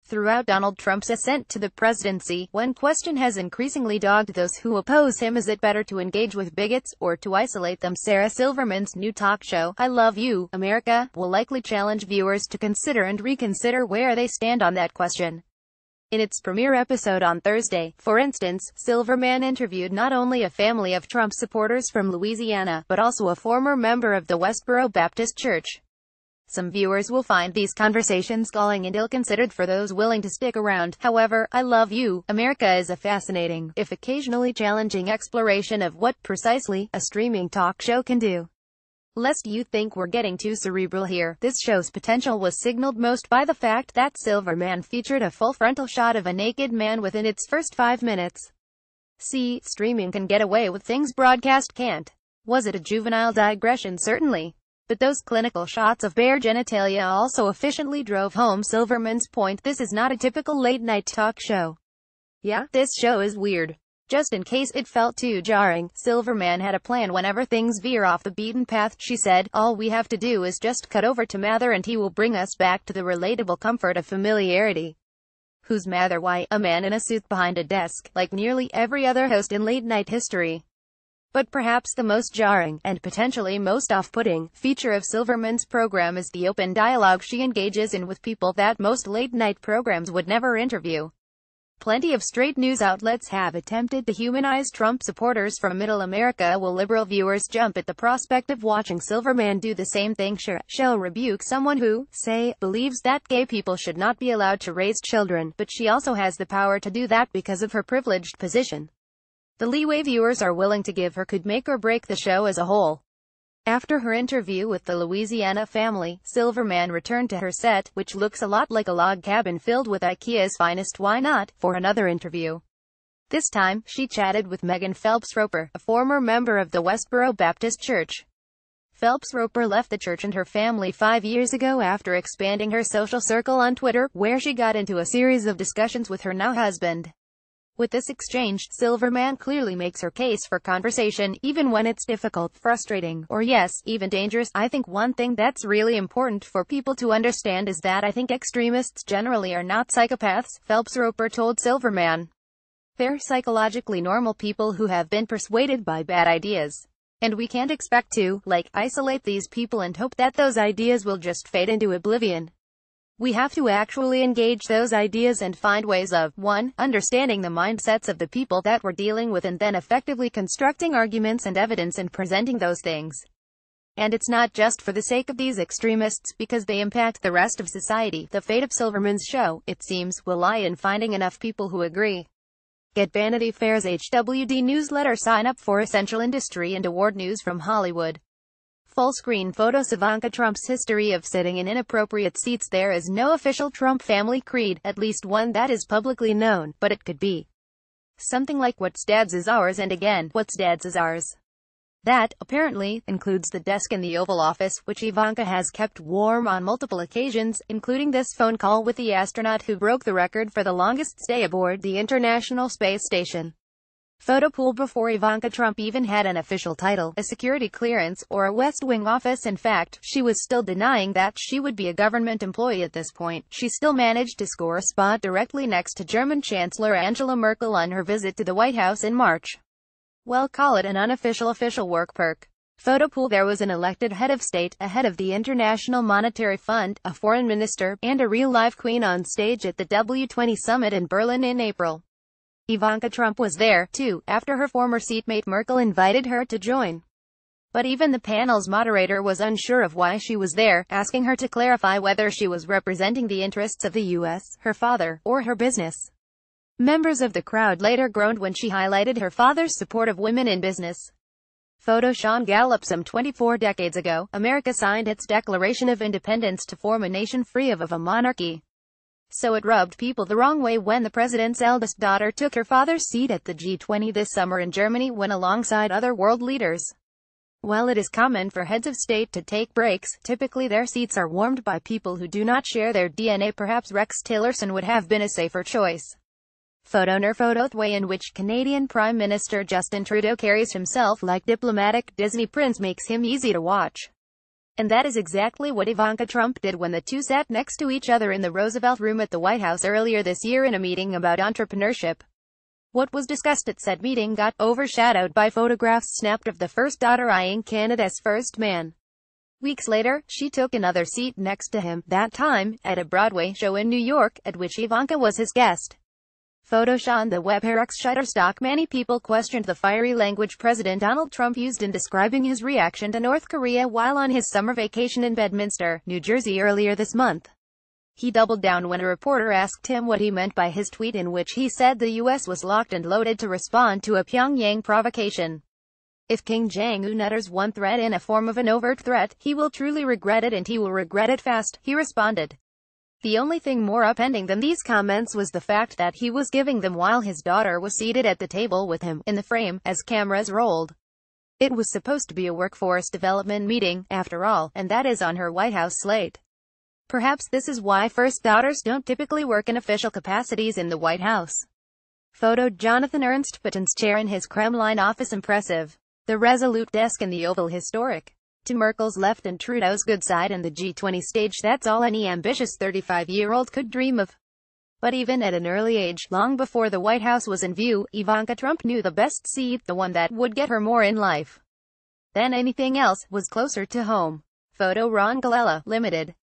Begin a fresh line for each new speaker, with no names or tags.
Throughout Donald Trump's ascent to the presidency, one question has increasingly dogged those who oppose him: is it better to engage with bigots, or to isolate them? Sarah Silverman's new talk show, I Love You, America, will likely challenge viewers to consider and reconsider where they stand on that question. In its premiere episode on Thursday, for instance, Silverman interviewed not only a family of Trump supporters from Louisiana, but also a former member of the Westboro Baptist Church. Some viewers will find these conversations galling and ill-considered for those willing to stick around. However, I Love You, America is a fascinating, if occasionally challenging exploration of what, precisely, a streaming talk show can do. Lest you think we're getting too cerebral here, this show's potential was signaled most by the fact that Silverman featured a full frontal shot of a naked man within its first 5 minutes. See, streaming can get away with things broadcast can't. Was it a juvenile digression? Certainly. But those clinical shots of bare genitalia also efficiently drove home Silverman's point: this is not a typical late-night talk show. Yeah, this show is weird. Just in case it felt too jarring, Silverman had a plan whenever things veer off the beaten path, she said. All we have to do is just cut over to Mather and he will bring us back to the relatable comfort of familiarity. Who's Mather? Why, a man in a suit behind a desk, like nearly every other host in late-night history. But perhaps the most jarring, and potentially most off-putting, feature of Silverman's program is the open dialogue she engages in with people that most late-night programs would never interview. Plenty of straight news outlets have attempted to humanize Trump supporters from Middle America. Will liberal viewers jump at the prospect of watching Silverman do the same thing? Sure, she'll rebuke someone who, say, believes that gay people should not be allowed to raise children, but she also has the power to do that because of her privileged position. The leeway viewers are willing to give her could make or break the show as a whole. After her interview with the Louisiana family, Silverman returned to her set, which looks a lot like a log cabin filled with IKEA's finest why not, for another interview. This time, she chatted with Megan Phelps-Roper, a former member of the Westboro Baptist Church. Phelps-Roper left the church and her family 5 years ago after expanding her social circle on Twitter, where she got into a series of discussions with her now husband. With this exchange, Silverman clearly makes her case for conversation, even when it's difficult, frustrating, or yes, even dangerous. I think one thing that's really important for people to understand is that I think extremists generally are not psychopaths, Phelps-Roper told Silverman. They're psychologically normal people who have been persuaded by bad ideas. And we can't expect to, isolate these people and hope that those ideas will just fade into oblivion. We have to actually engage those ideas and find ways of, 1. Understanding the mindsets of the people that we're dealing with, and then effectively constructing arguments and evidence and presenting those things. And it's not just for the sake of these extremists, because they impact the rest of society. The fate of Silverman's show, it seems, will lie in finding enough people who agree. Get Vanity Fair's HWD newsletter. Sign up for essential industry and award news from Hollywood. Full-screen photos. Ivanka Trump's history of sitting in inappropriate seats. There is no official Trump family creed, at least one that is publicly known, but it could be something like what's dad's is ours, and again, what's dad's is ours. That, apparently, includes the desk in the Oval Office, which Ivanka has kept warm on multiple occasions, including this phone call with the astronaut who broke the record for the longest stay aboard the International Space Station. Photo pool. Before Ivanka Trump even had an official title, a security clearance, or a West Wing office. In fact, she was still denying that she would be a government employee at this point. She still managed to score a spot directly next to German Chancellor Angela Merkel on her visit to the White House in March. Well, call it an unofficial official work perk. Photo pool. There was an elected head of state, a head of the International Monetary Fund, a foreign minister, and a real-life queen on stage at the W20 summit in Berlin in April. Ivanka Trump was there, too, after her former seatmate Merkel invited her to join. But even the panel's moderator was unsure of why she was there, asking her to clarify whether she was representing the interests of the U.S., her father, or her business. Members of the crowd later groaned when she highlighted her father's support of women in business. Photo. Sean Gallup. Some 24 decades ago, America signed its Declaration of Independence to form a nation free of a monarchy. So it rubbed people the wrong way when the president's eldest daughter took her father's seat at the G20 this summer in Germany when alongside other world leaders. While it is common for heads of state to take breaks, typically their seats are warmed by people who do not share their DNA. Perhaps Rex Tillerson would have been a safer choice. Photo. The way in which Canadian Prime Minister Justin Trudeau carries himself like diplomatic Disney prince makes him easy to watch. And that is exactly what Ivanka Trump did when the two sat next to each other in the Roosevelt Room at the White House earlier this year in a meeting about entrepreneurship. What was discussed at said meeting got overshadowed by photographs snapped of the first daughter eyeing Canada's first man. Weeks later, she took another seat next to him, that time, at a Broadway show in New York, at which Ivanka was his guest. Photos on the web. Shutterstock. Many people questioned the fiery language President Donald Trump used in describing his reaction to North Korea while on his summer vacation in Bedminster, New Jersey earlier this month. He doubled down when a reporter asked him what he meant by his tweet in which he said the U.S. was locked and loaded to respond to a Pyongyang provocation. If Kim Jong-un utters one threat in a form of an overt threat, he will truly regret it, and he will regret it fast, he responded. The only thing more upending than these comments was the fact that he was giving them while his daughter was seated at the table with him, in the frame, as cameras rolled. It was supposed to be a workforce development meeting, after all, and that is on her White House slate. Perhaps this is why first daughters don't typically work in official capacities in the White House. Photo. Jonathan Ernst. Putin's chair in his Kremlin office impressive. The resolute desk in the Oval historic. To Merkel's left and Trudeau's good side and the G20 stage, that's all any ambitious 35-year-old could dream of. But even at an early age, long before the White House was in view, Ivanka Trump knew the best seat, the one that would get her more in life than anything else, was closer to home. Photo. Ron Galella, Limited.